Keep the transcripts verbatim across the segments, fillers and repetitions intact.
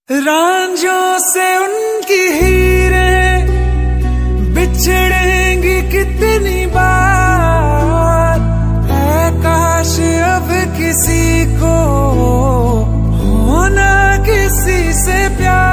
रांझों से उनकी हीरें बिछड़ेंगी कितनी बार, है काश अब किसी को होना किसी से प्यार।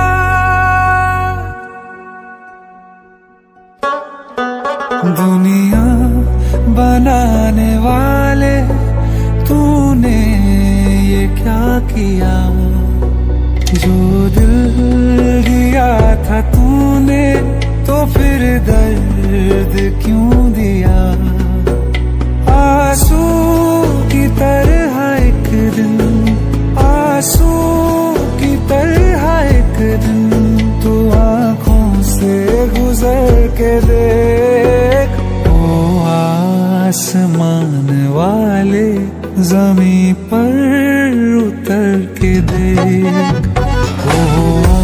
दुनिया बनाने वाले तूने ये क्या किया, जो दिल दिया था तूने तो फिर दर्द क्यों दिया। आंसू की तरह एक दिन, आंसू की तरह एक दिन तू आंखों से गुजर के देख। ओ आसमान वाले ज़मीं पर उतर के देख, ओ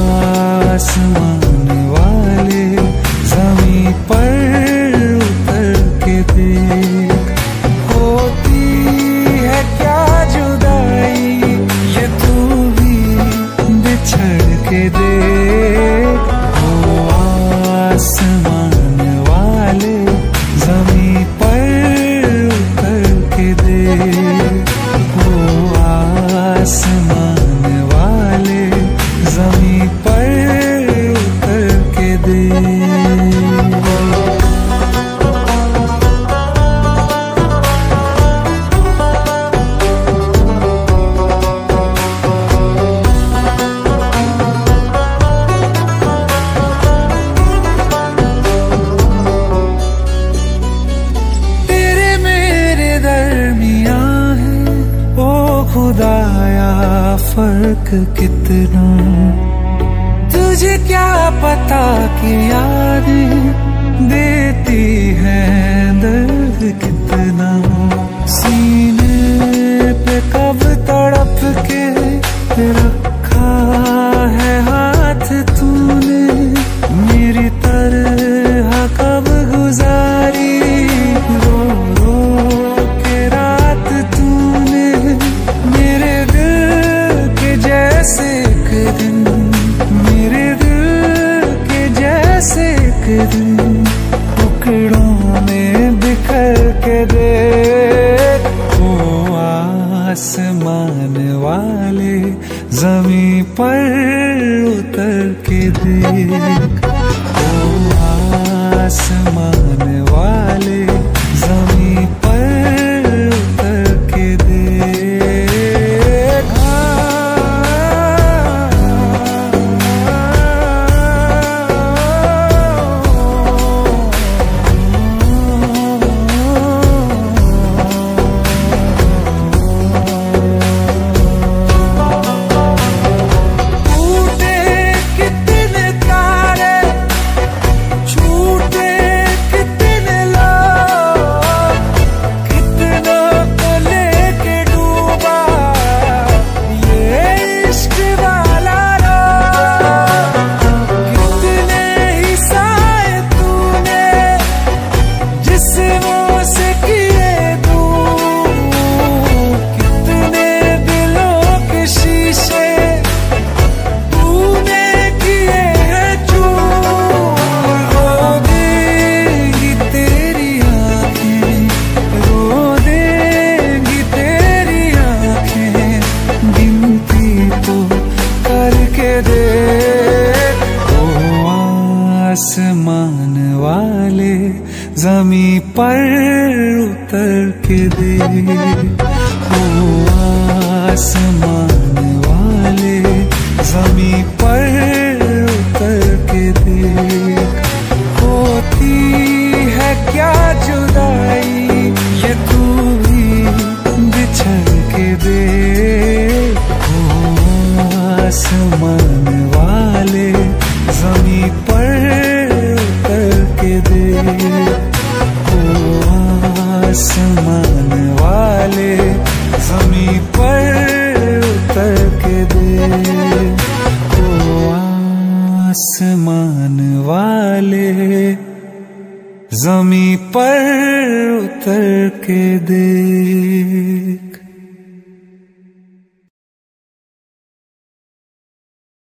आसमान वाले ज़मीं पर उतर के देख। होती है क्या जुदाई ये तू भी बिछड़ के देख। ओ आसमान वाले ज़मीं पर उतर के देख, ओ आसमान वाले ज़मीं पर उतर के देख। खुदाया फर्क कितना, तुझे क्या पता कि यादें देती हैं दर्द कितना। सीने पे कब तड़प के रखा है हाथ तूने, मेरी तरह कब गुजारी रो रो के रात तूने। मेरे दिल के जैसे एक दिन, मेरे दिल के जैसे एक दिन टुकड़ों में बिखर के देख। ओ आसमान वाले ज़मीं पर उतर के देख, ओ आसमान वाले ज़मीं पर उतर के देख। आसमान वाले ज़मीं पर उतर के देख, ओ आसमान वाले ज़मीं पर उतर के देख। होती है क्या जुदाई ये तू भी बिछड़ के देख। ओ आसमान वाले ज़मीं पर उतर के देख, ओ आसमान वाले ज़मीं पर उतर के देख, ओ आसमान वाले ज़मीं पर उतर के देख।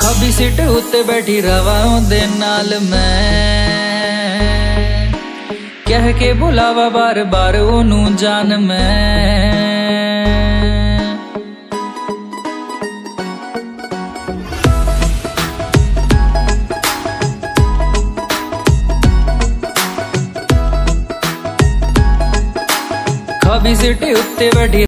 ਖੱਬੀ ਸੀਟ ਉੱਤੇ ਬੈਠੀ ਰਵਾਂ ਉਹਦੇ ਨਾਲ ਮੈਂ ਕਹਿ ਕੇ ਬੁਲਾਵਾ ਬਾਰ ਬਾਰ ਉਹਨੂੰ ਜਾਨ ਮੈਂ ਖੱਬੀ ਸੀਟ ਉੱਤੇ ਬੈਠੀ